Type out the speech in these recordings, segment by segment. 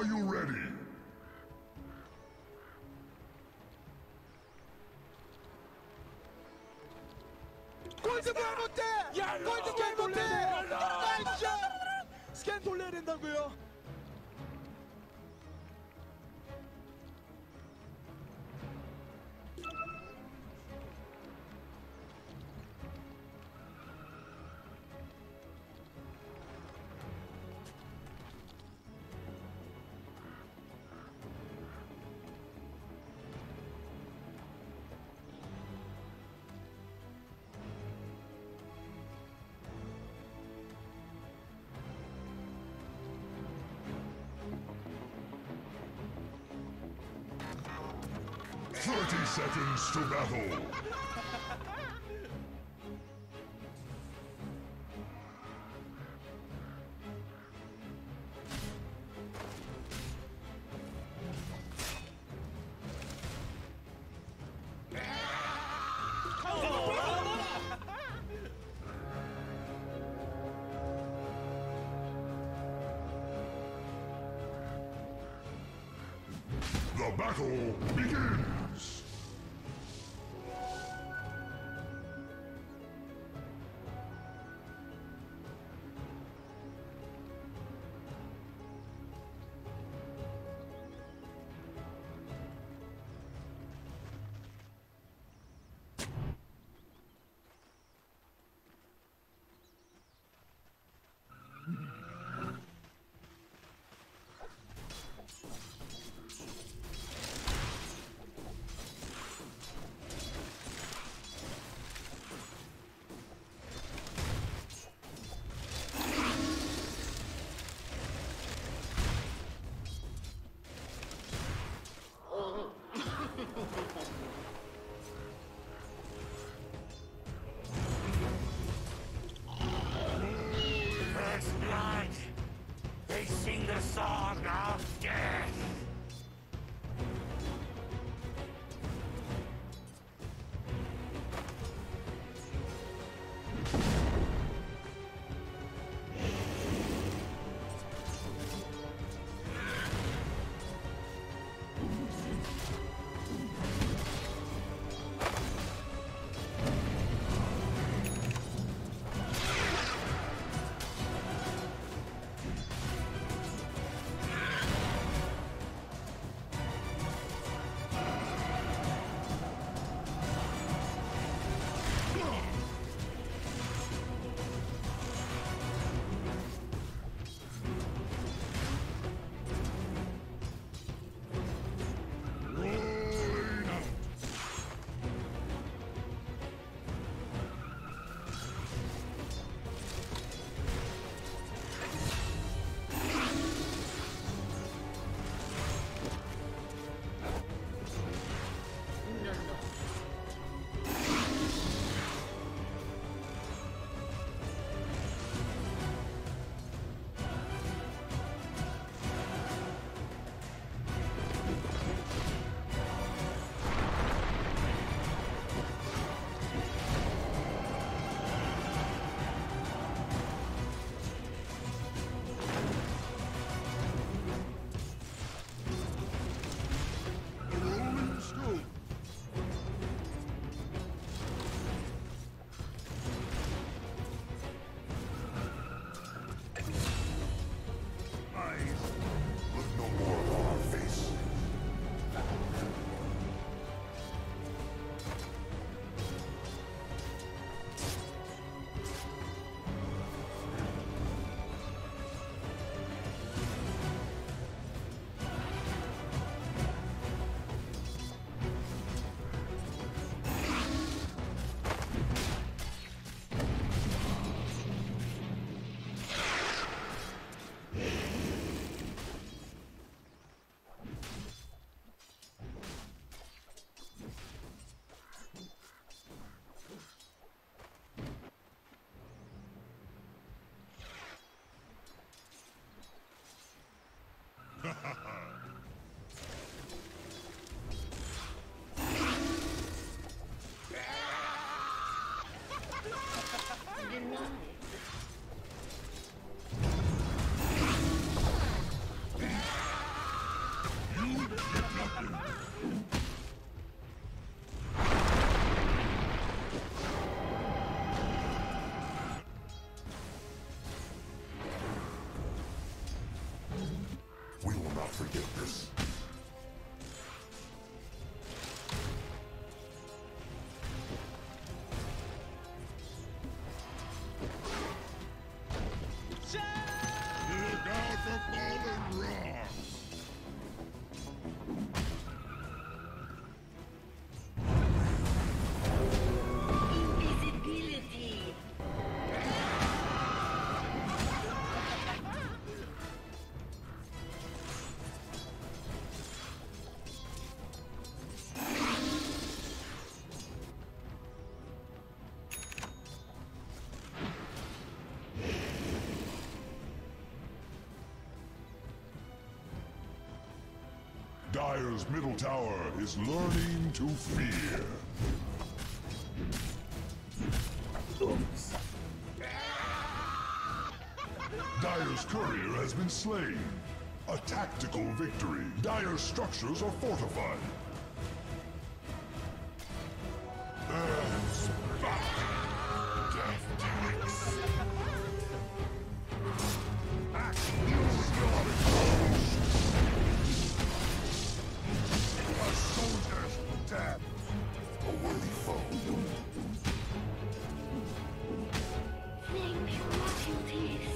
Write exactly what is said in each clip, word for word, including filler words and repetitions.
Are you ready? 골드볼 못해! 골드볼 못해! 나이스! 스캔 돌려야 된다고요? thirty seconds to battle. The battle begins! Dire's middle tower is learning to fear. Oops. Dire's courier has been slain. A tactical victory. Dire's structures are fortified. Earth's back. Death tax. Act A soldier's dead. A worthy foe. Thank you, royalties.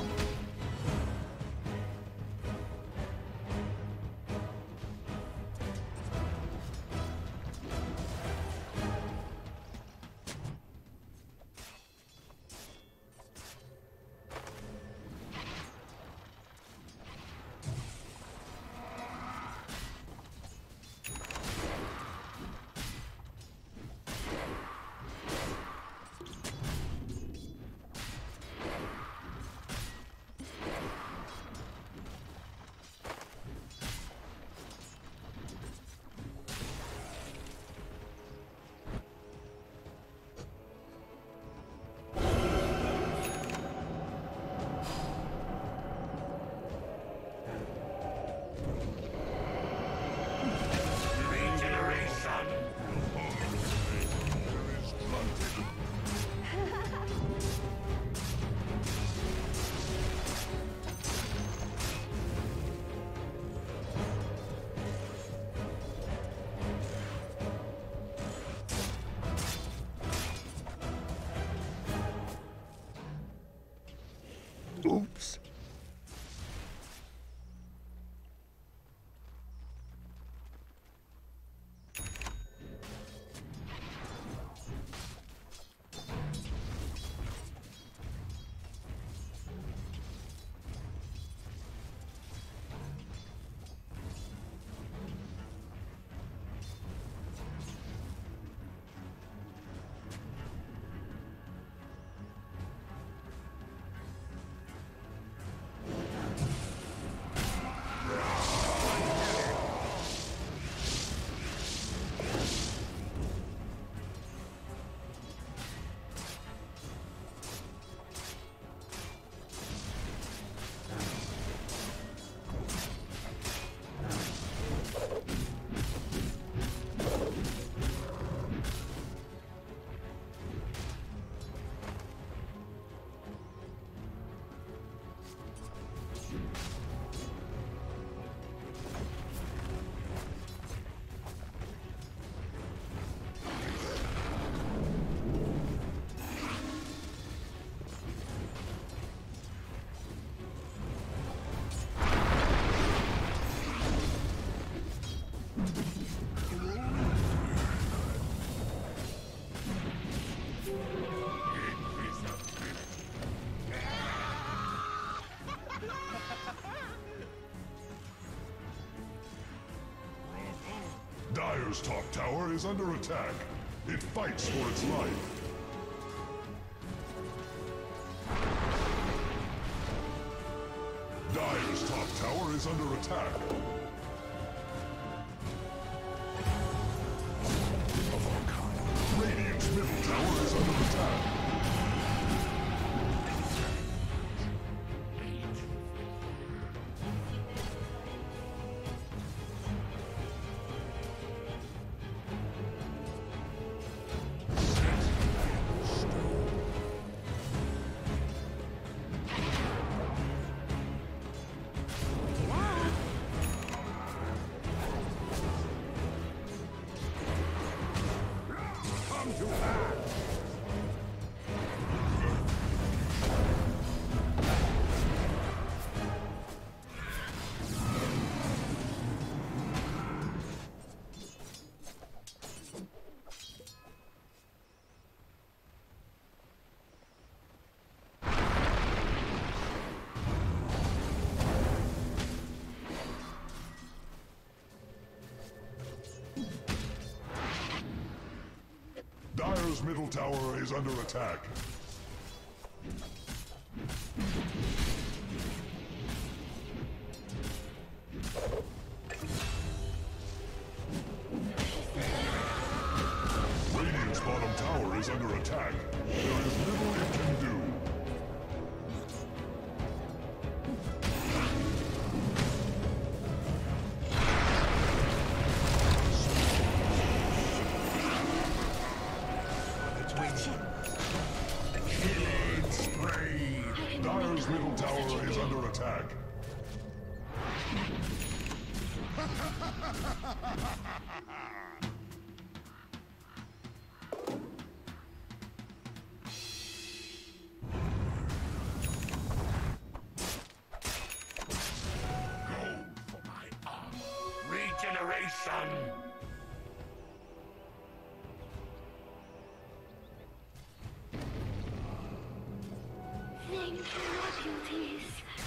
Oops. Dire's top tower is under attack. It fights for its life. Dire's top tower is under attack. Of all kind. Radiant's middle tower is under attack. Dire's middle tower is under attack. tower is under attack. There is little it can do. Killing spree! Dire's middle tower is under attack. Regeneration! Thank you, beauties.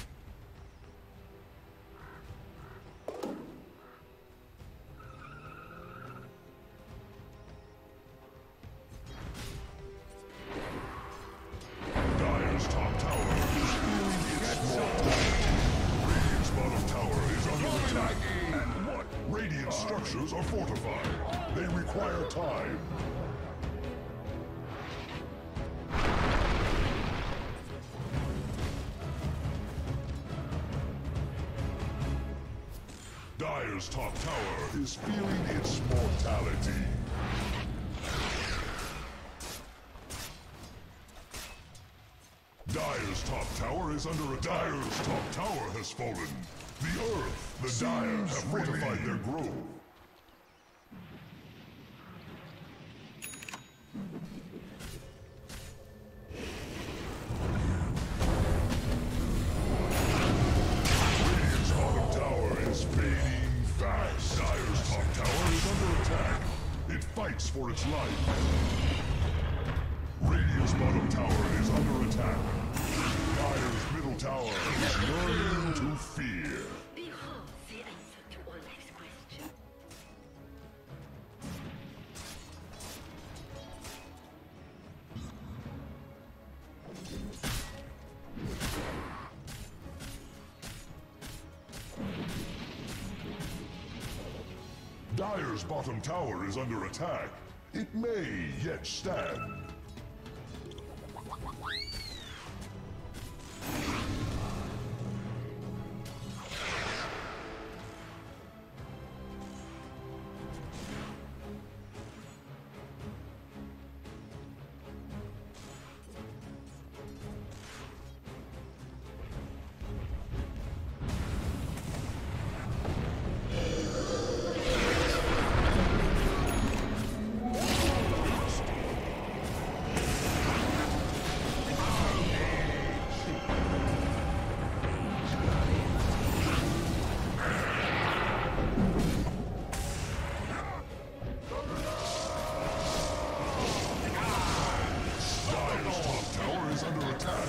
Dire's top tower is feeling its mortality. Radiant's bottom tower is under attack. And what? Radiant structures are fortified. They require time. Dire's top tower is feeling its mortality. Dire's top tower is under a Dire's top tower has fallen. The Earth, the Dire have fortified their grove. Radiant's bottom tower is fading fast. Dire's top tower is under attack. It fights for its life. Radiant's bottom tower is under attack. Dire's middle tower is learning to fear. Behold the answer to all life's questions. Dire's bottom tower is under attack. It may yet stand. Dire's top tower is under attack.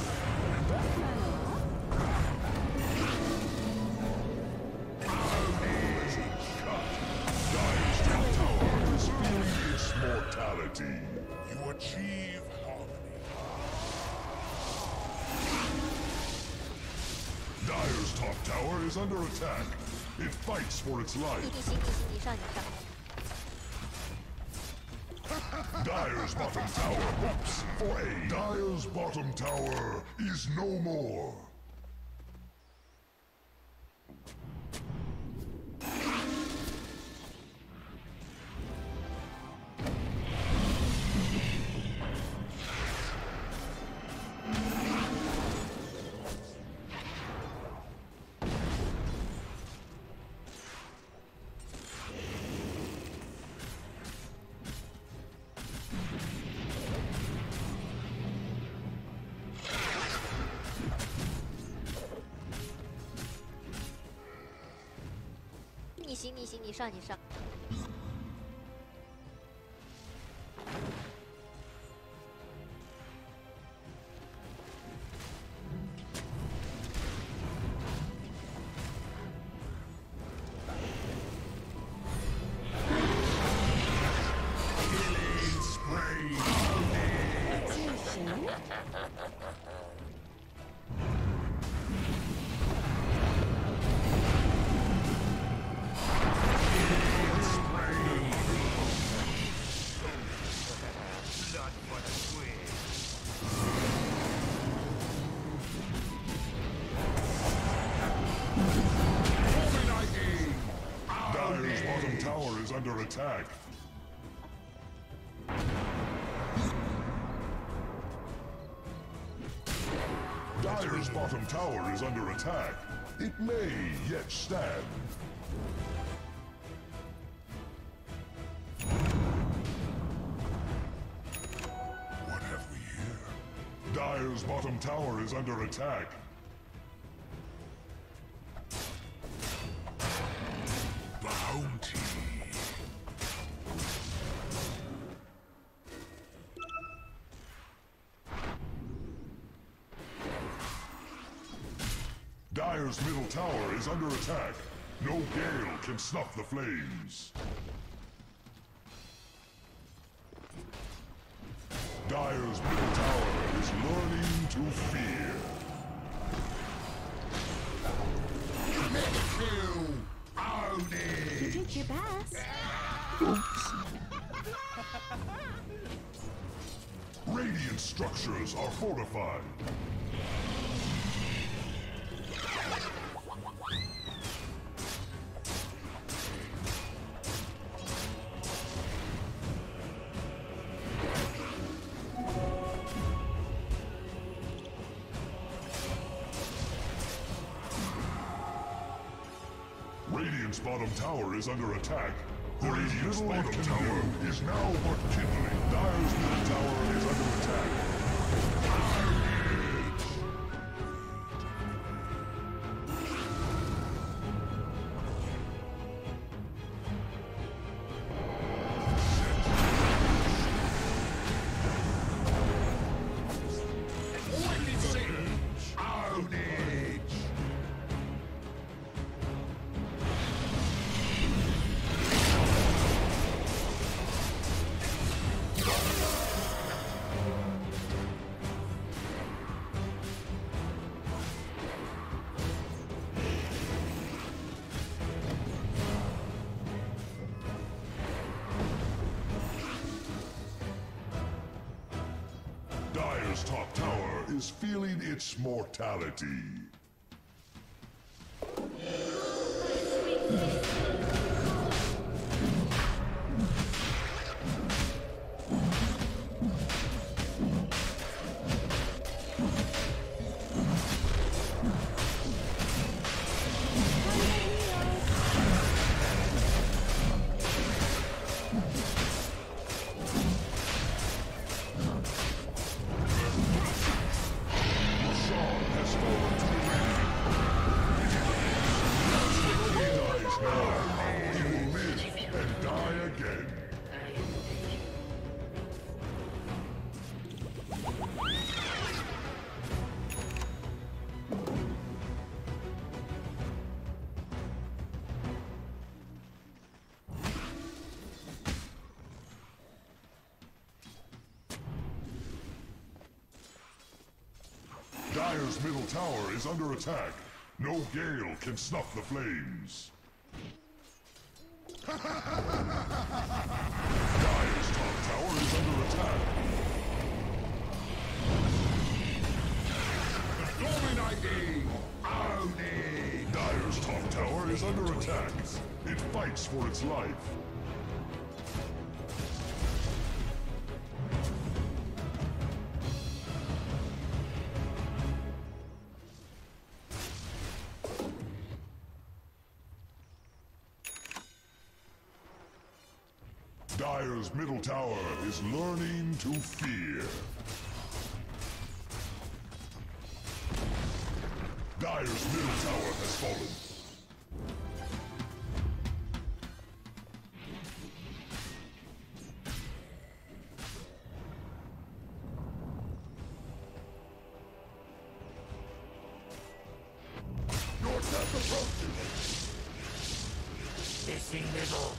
Dire's top tower is feeling its mortality. You achieve harmony. Dire's top tower is under attack. It fights for its 你 life. 你行你行你上你上。 Dire's bottom tower hopes for aid. Dire's bottom tower is no more. 你行你行你上你上。 Dire's attack. Dire's bottom tower is under attack. It may yet stand. What have we here? Dire's bottom tower is under attack. Bounty. Dire's middle tower is under attack. No gale can snuff the flames. Dire's middle tower is learning to fear. Kill! Audi! You did your best. Oops. Radiant structures are fortified. Radiant's bottom tower is under attack. The Radiant's bottom tower is now but kindling. Dire's middle tower is under attack. Dire's top tower is feeling its mortality. Dire's middle tower is under attack. No gale can snuff the flames. Dire's top tower is under attack. Dominating! Audi! Dire's top tower is under attack. It fights for its life. Dire's middle tower is learning to fear. Dire's middle tower has fallen. Your death approaches! Missing middle.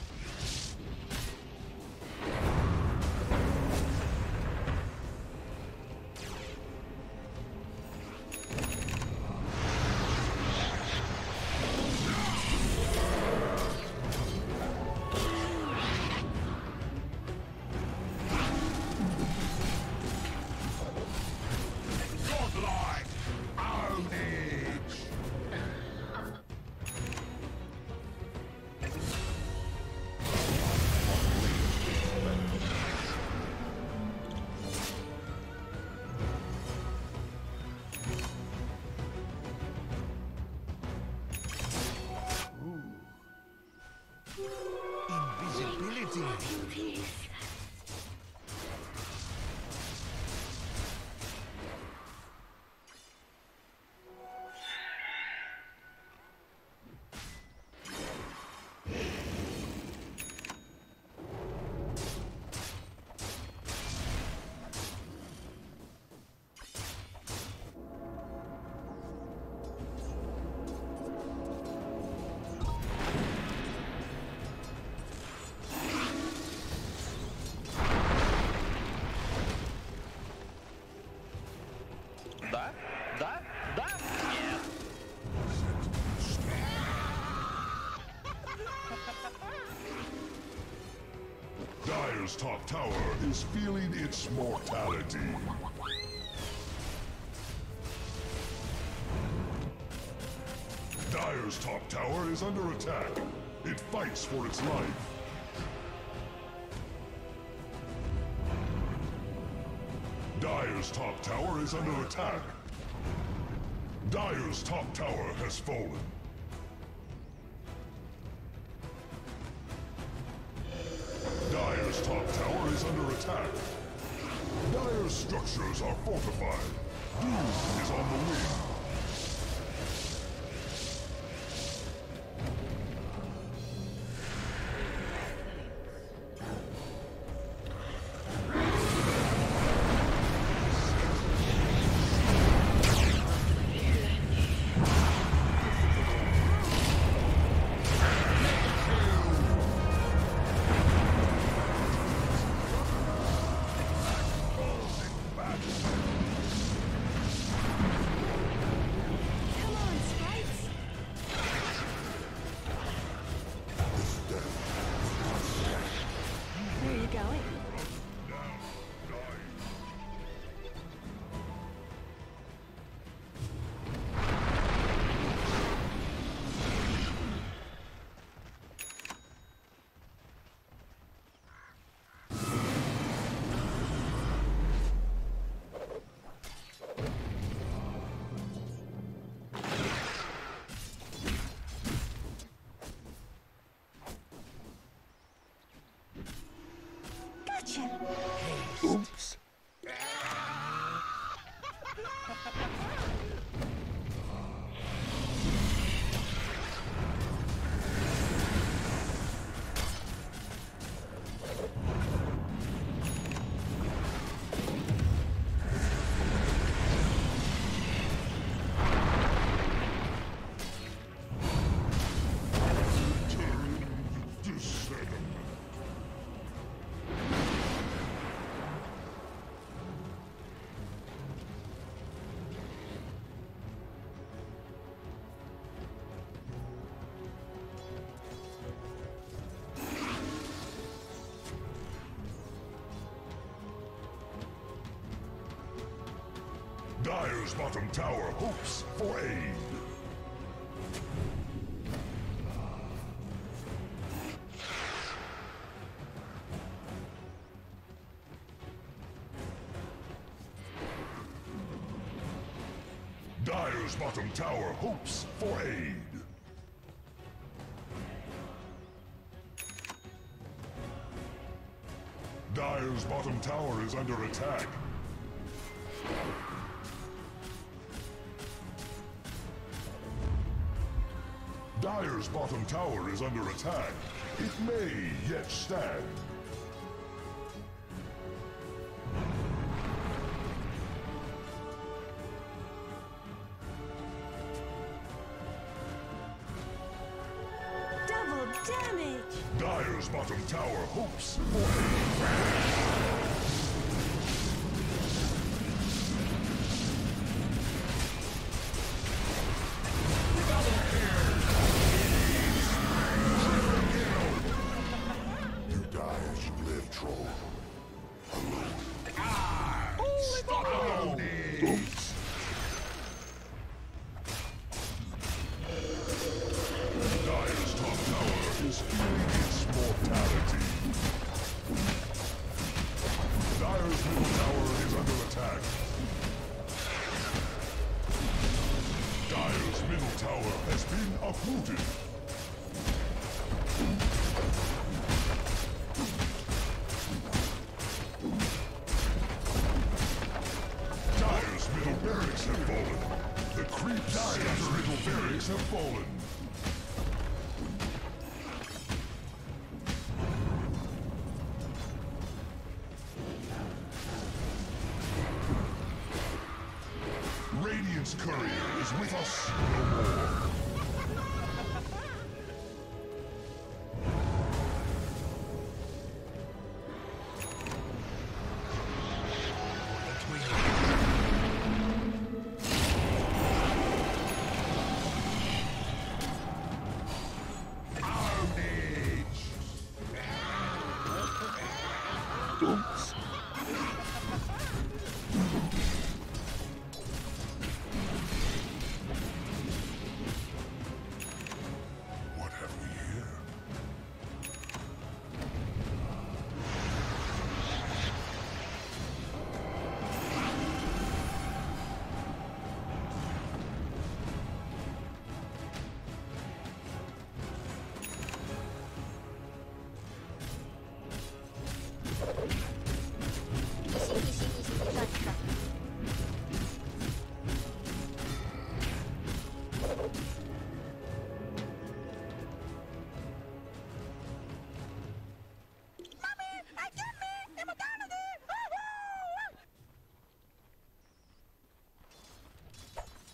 tower is feeling its mortality. Dire's top tower is under attack. It fights for its life. Dire's top tower is under attack. Dire's top tower has fallen. Dire's top tower is under attack. Dire's structures are fortified. Doom is on the wing. Oops. Dire's bottom tower hopes for aid. Dire's bottom tower hopes for aid. Dire's bottom tower is under attack. Dire's bottom tower is under attack. It may yet stand. Double damage! Dire's bottom tower hopes for aid. Uprooted. Dire's middle barracks have fallen. The creeps Dire's middle barracks have fallen. Radiant's courier is with us no more.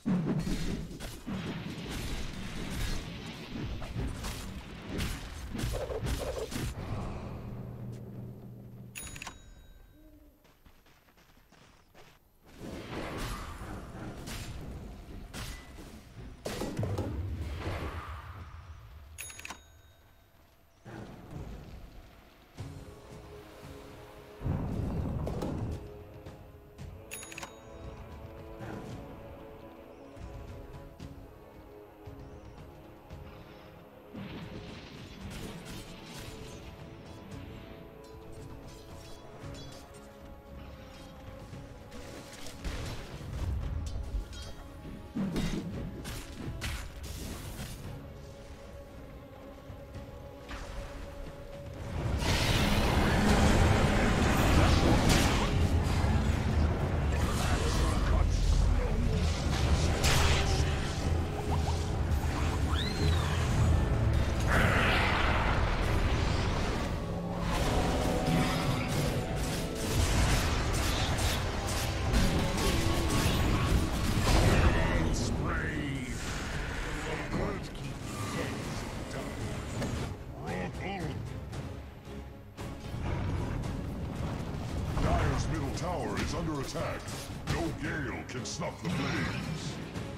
Tower is under attack. No gale can snuff the flames.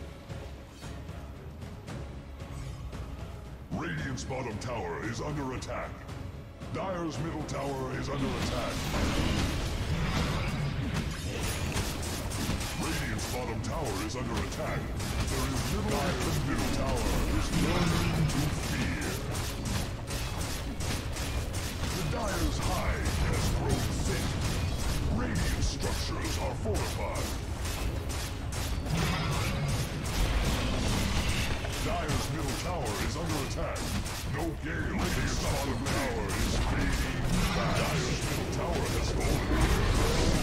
Radiant's bottom tower is under attack. Dire's middle tower is under attack. Radiant's bottom tower is under attack. There is little Dire's middle tower is learning to fear. The Dire's hide has grown thick. Radiant structures are fortified. Dire's middle tower is under attack. No gale. Radiant's bottom tower is fading. Dire's middle tower has fallen.